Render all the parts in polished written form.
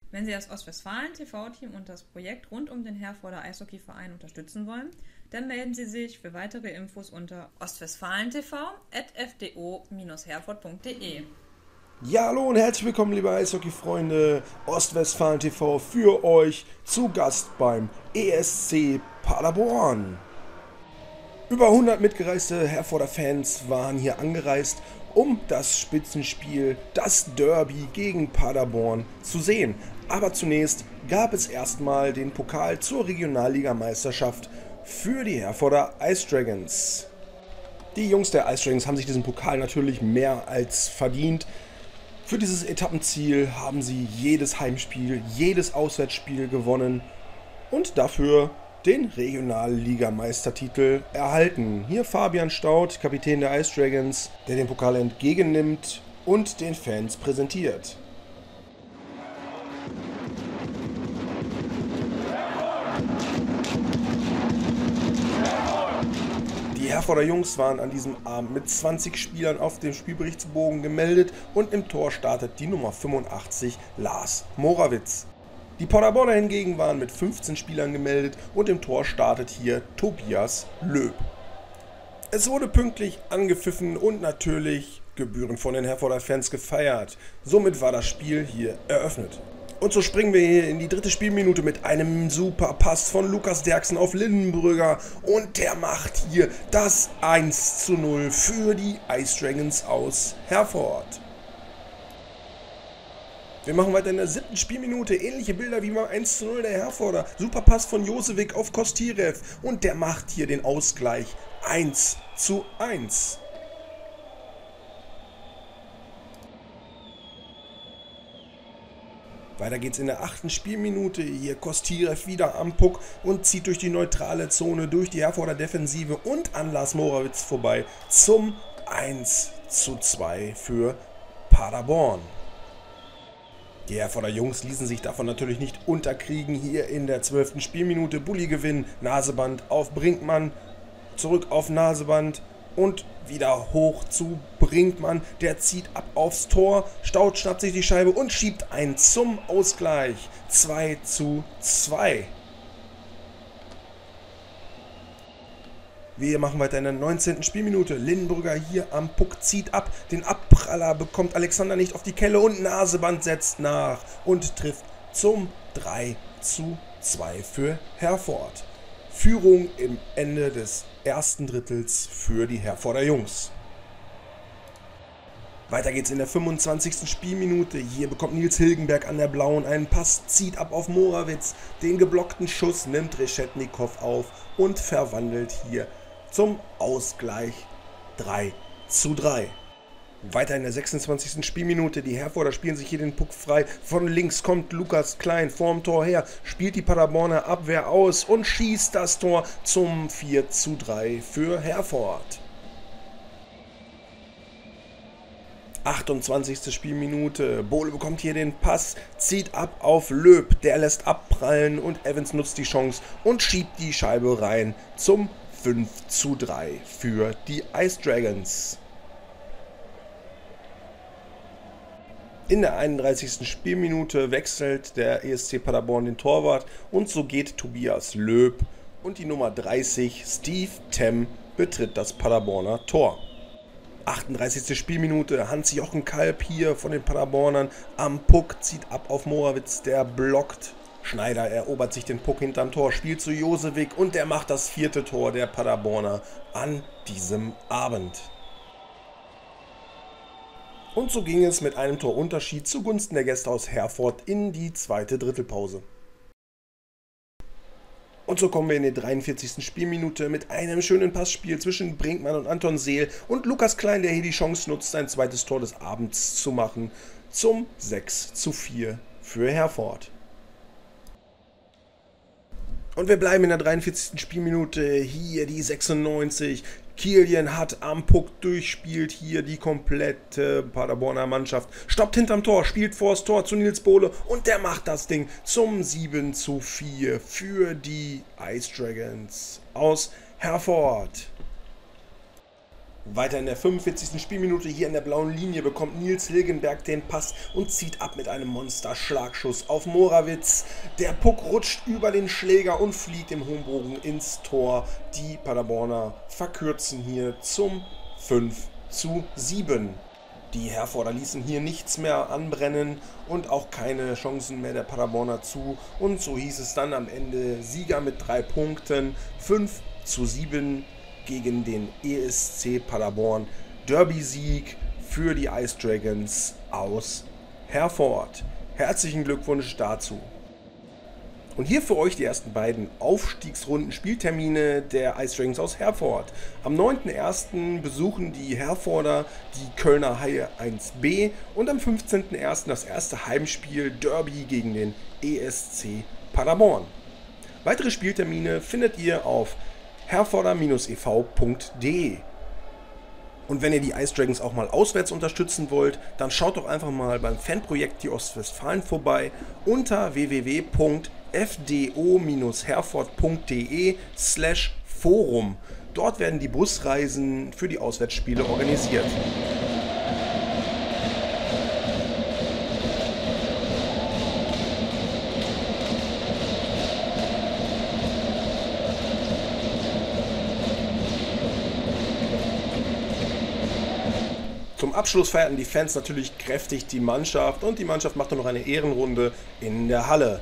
Wenn Sie das Ostwestfalen TV-Team und das Projekt rund um den Herforder Eishockeyverein unterstützen wollen, dann melden Sie sich für weitere Infos unter ostwestfalentv@fdo-herford.de. Ja, hallo und herzlich willkommen, liebe Eishockey-Freunde. Ostwestfalen TV für euch zu Gast beim ESC Paderborn. Über 100 mitgereiste Herforder Fans waren hier angereist, um das Spitzenspiel, das Derby gegen Paderborn zu sehen. Aber zunächst gab es erstmal den Pokal zur Regionalligameisterschaft für die Herforder Ice Dragons. Die Jungs der Ice Dragons haben sich diesen Pokal natürlich mehr als verdient. Für dieses Etappenziel haben sie jedes Heimspiel, jedes Auswärtsspiel gewonnen und dafür den Regionalligameistertitel erhalten. Hier Fabian Staudt, Kapitän der Ice Dragons, der den Pokal entgegennimmt und den Fans präsentiert. Die Herforder Jungs waren an diesem Abend mit 20 Spielern auf dem Spielberichtsbogen gemeldet und im Tor startet die Nummer 85 Lars Morawitz. Die Paderborner hingegen waren mit 15 Spielern gemeldet und im Tor startet hier Tobias Löb. Es wurde pünktlich angepfiffen und natürlich gebührend von den Herforder Fans gefeiert. Somit war das Spiel hier eröffnet. Und so springen wir hier in die dritte Spielminute mit einem super Pass von Lukas Derksen auf Lindenbrügger. Und der macht hier das 1:0 für die Ice Dragons aus Herford. Wir machen weiter in der siebten Spielminute. Ähnliche Bilder wie beim 1:0 der Herforder. Super Pass von Josevic auf Kostirev. Und der macht hier den Ausgleich 1:1. Weiter geht's in der achten Spielminute. Hier Kostirev wieder am Puck und zieht durch die neutrale Zone, durch die Herforder Defensive und an Lars Morawitz vorbei zum 1:2 für Paderborn. Die Herforder Jungs ließen sich davon natürlich nicht unterkriegen. Hier in der 12. Spielminute Bulli-Gewinn, Naseband auf Brinkmann, zurück auf Naseband und wieder hoch zu Brinkmann. Der zieht ab aufs Tor, Staudt schnappt sich die Scheibe und schiebt ein zum Ausgleich. 2:2. Wir machen weiter in der 19. Spielminute. Lindenbrügger hier am Puck zieht ab. Den Abpraller bekommt Alexander nicht auf die Kelle und Naseband setzt nach und trifft zum 3:2 für Herford. Führung im Ende des ersten Drittels für die Herforder Jungs. Weiter geht's in der 25. Spielminute. Hier bekommt Nils Hilgenberg an der Blauen einen Pass, zieht ab auf Morawitz. Den geblockten Schuss nimmt Reschetnikow auf und verwandelt hier zum Ausgleich 3:3. Weiter in der 26. Spielminute. Die Herforder spielen sich hier den Puck frei. Von links kommt Lukas Klein vorm Tor her, spielt die Paderborner Abwehr aus und schießt das Tor zum 4:3 für Herford. 28. Spielminute. Bohle bekommt hier den Pass, zieht ab auf Löb. Der lässt abprallen und Evans nutzt die Chance und schiebt die Scheibe rein zum 5:3 für die Ice Dragons. In der 31. Spielminute wechselt der ESC Paderborn den Torwart und so geht Tobias Löb und die Nummer 30 Steve Temm betritt das Paderborner Tor. 38. Spielminute, Hans-Jochen Kalb hier von den Paderbornern am Puck, zieht ab auf Morawitz, der blockt. Schneider erobert sich den Puck hinterm Tor, spielt zu Josevic und der macht das 4. Tor der Paderborner an diesem Abend. Und so ging es mit einem Torunterschied zugunsten der Gäste aus Herford in die zweite Drittelpause. Und so kommen wir in die 43. Spielminute mit einem schönen Passspiel zwischen Brinkmann und Anton Seel und Lukas Klein, der hier die Chance nutzt, sein zweites Tor des Abends zu machen, zum 6:4 für Herford. Und wir bleiben in der 43. Spielminute, hier die 96. Kilian hat am Puck durchspielt, hier die komplette Paderborner Mannschaft. Stoppt hinterm Tor, spielt vors Tor zu Nils Bohle und der macht das Ding zum 7:4 für die Ice Dragons aus Herford. Weiter in der 45. Spielminute hier in der blauen Linie bekommt Nils Hilgenberg den Pass und zieht ab mit einem Monster-Schlagschuss auf Morawitz. Der Puck rutscht über den Schläger und fliegt im hohen Bogen ins Tor. Die Paderborner verkürzen hier zum 5:7. Die Herforder ließen hier nichts mehr anbrennen und auch keine Chancen mehr der Paderborner zu. Und so hieß es dann am Ende Sieger mit 3 Punkten, 5:7 gegen den ESC Paderborn. Derby-Sieg für die Ice Dragons aus Herford. Herzlichen Glückwunsch dazu. Und hier für euch die ersten beiden Aufstiegsrunden-Spieltermine der Ice Dragons aus Herford. Am 9.01. besuchen die Herforder die Kölner Haie 1B und am 15.01. das erste Heimspiel Derby gegen den ESC Paderborn. Weitere Spieltermine findet ihr auf herforder-ev.de. Und wenn ihr die Ice Dragons auch mal auswärts unterstützen wollt, dann schaut doch einfach mal beim Fanprojekt Die Ostwestfalen vorbei unter www.fdo-herford.de/forum. Dort werden die Busreisen für die Auswärtsspiele organisiert. Zum Abschluss feierten die Fans natürlich kräftig die Mannschaft und die Mannschaft machte noch eine Ehrenrunde in der Halle.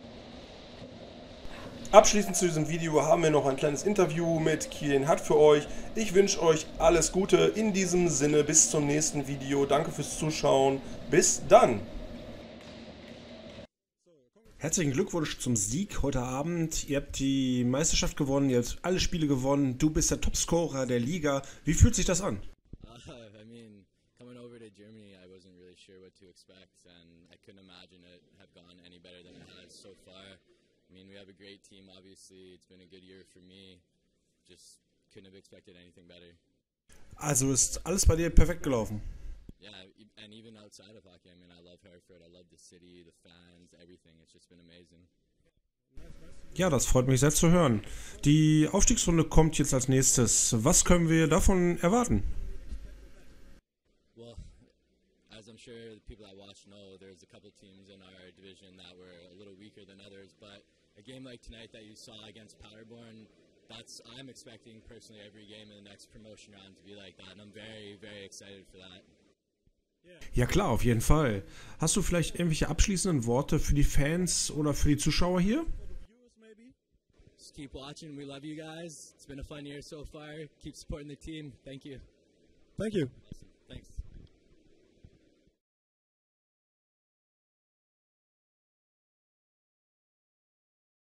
Abschließend zu diesem Video haben wir noch ein kleines Interview mit Kilian Hatt für euch. Ich wünsche euch alles Gute in diesem Sinne. Bis zum nächsten Video. Danke fürs Zuschauen. Bis dann. Herzlichen Glückwunsch zum Sieg heute Abend. Ihr habt die Meisterschaft gewonnen, ihr habt alle Spiele gewonnen. Du bist der Topscorer der Liga. Wie fühlt sich das an? Coming over to Germany, I wasn't really sure what to expect, and I couldn't imagine it have gone any better than it has so far. I mean, we have a great team, obviously. It's been a good year for me. Just couldn't have expected anything better. Also ist alles bei dir perfekt gelaufen? Yeah, and even outside of hockey, I mean, I love Hereford, I love the city, the fans, everything. It's just been amazing. Ja, das freut mich sehr zu hören. Die Aufstiegsrunde kommt jetzt als nächstes. Was können wir davon erwarten? Well, as I'm sure the people that watch know, there's a couple teams in our division that were a little weaker than others, but a game like tonight that you saw against Paderborn, I'm expecting personally every game in the next promotion round to be like that, and I'm very, very excited for that. Ja klar, auf jeden Fall. Hast du vielleicht irgendwelche abschließenden Worte für die Fans oder für die Zuschauer hier? Just keep watching, we love you guys. It's been a fun year so far. Keep supporting the team. Thank you. Thank you. Awesome.